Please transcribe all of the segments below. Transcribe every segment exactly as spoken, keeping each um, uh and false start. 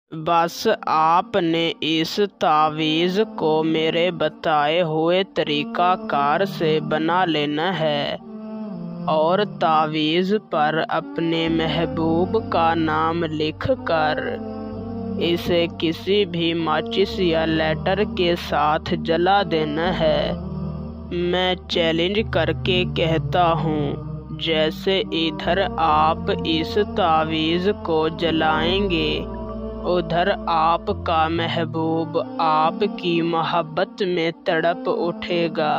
बस आपने इस तावीज़ को मेरे बताए हुए तरीक़ाकार से बना लेना है और तावीज़ पर अपने महबूब का नाम लिख कर इसे किसी भी माचिस या लेटर के साथ जला देना है। मैं चैलेंज करके कहता हूँ, जैसे इधर आप इस तावीज़ को जलाएंगे उधर आपका महबूब आपकी मोहब्बत में तड़प उठेगा।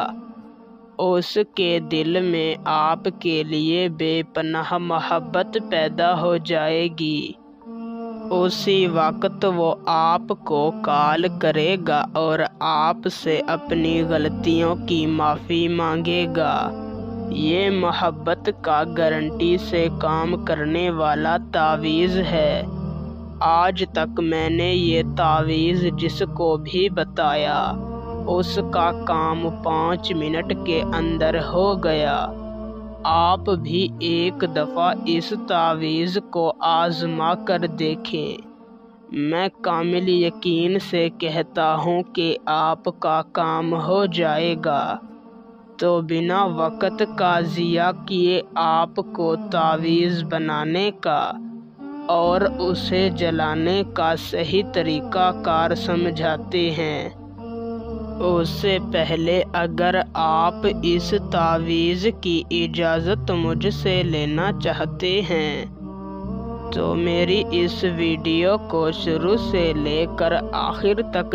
उसके दिल में आपके लिए बेपनाह मोहब्बत पैदा हो जाएगी। उसी वक्त वो आपको कॉल करेगा और आपसे अपनी गलतियों की माफ़ी मांगेगा। ये मोहब्बत का गारंटी से काम करने वाला तावीज़ है। आज तक मैंने ये तावीज़ जिसको भी बताया उसका काम पाँच मिनट के अंदर हो गया। आप भी एक दफ़ा इस तावीज़ को आज़मा कर देखें। मैं कामिल यकीन से कहता हूँ कि आपका काम हो जाएगा। तो बिना वक़्त का ज़िया किए आपको तावीज़ बनाने का और उसे जलाने का सही तरीक़ा कार समझाते हैं। उससे पहले अगर आप इस तावीज़ की इजाज़त मुझसे लेना चाहते हैं तो मेरी इस वीडियो को शुरू से लेकर आखिर तक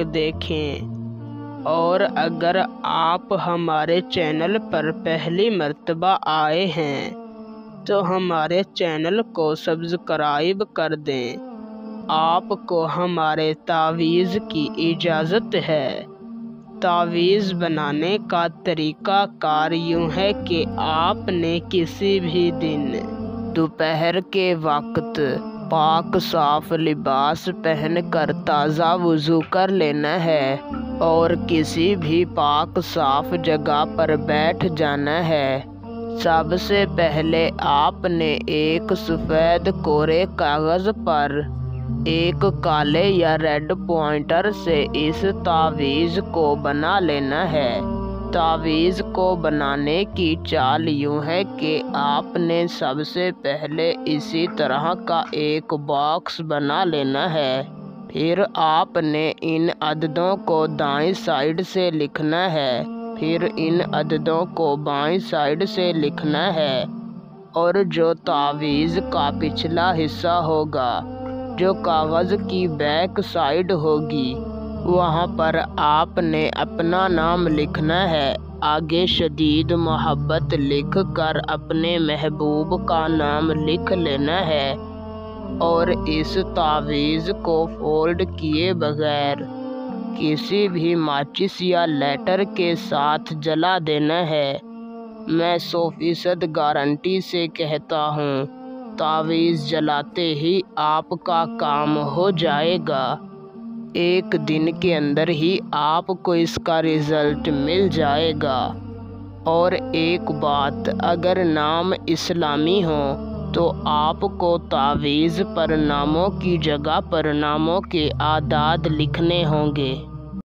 देखें। और अगर आप हमारे चैनल पर पहली मर्तबा आए हैं तो हमारे चैनल को सब्सक्राइब कर दें। आपको हमारे तावीज़ की इजाज़त है। तावीज़ बनाने का तरीक़ा कार यूँ है कि आपने किसी भी दिन दोपहर के वक्त पाक साफ लिबास पहनकर ताज़ा वज़ू कर लेना है और किसी भी पाक साफ जगह पर बैठ जाना है। सबसे पहले आपने एक सफ़ेद कोरे कागज़ पर एक काले या रेड पॉइंटर से इस तावीज़ को बना लेना है। तावीज़ को बनाने की चाल यूँ है कि आपने सबसे पहले इसी तरह का एक बॉक्स बना लेना है। फिर आपने इन अददों को दाईं साइड से लिखना है, फिर इन अददों को बाईं साइड से लिखना है और जो तावीज़ का पिछला हिस्सा होगा, जो कागज़ की बैक साइड होगी, वहाँ पर आपने अपना नाम लिखना है। आगे शदीद मोहब्बत लिख कर अपने महबूब का नाम लिख लेना है और इस तावीज़ को फोल्ड किए बगैर किसी भी माचिस या लेटर के साथ जला देना है। मैं सौ फीसद गारंटी से कहता हूँ, तावीज़ जलाते ही आपका काम हो जाएगा। एक दिन के अंदर ही आपको इसका रिज़ल्ट मिल जाएगा। और एक बात, अगर नाम इस्लामी हो तो आपको तावीज़ पर नामों की जगह पर नामों के आदाद लिखने होंगे।